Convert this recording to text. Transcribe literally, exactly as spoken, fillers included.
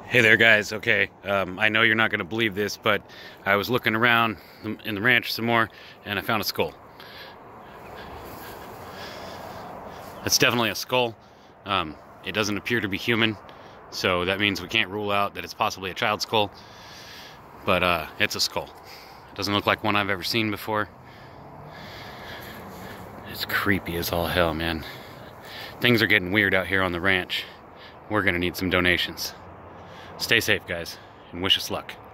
Hey there guys, okay, um, I know you're not going to believe this, but I was looking around in the ranch some more and I found a skull. It's definitely a skull. Um, it doesn't appear to be human, so that means we can't rule out that it's possibly a child skull, but uh, it's a skull. It doesn't look like one I've ever seen before. It's creepy as all hell, man. Things are getting weird out here on the ranch. We're going to need some donations. Stay safe, guys, and wish us luck.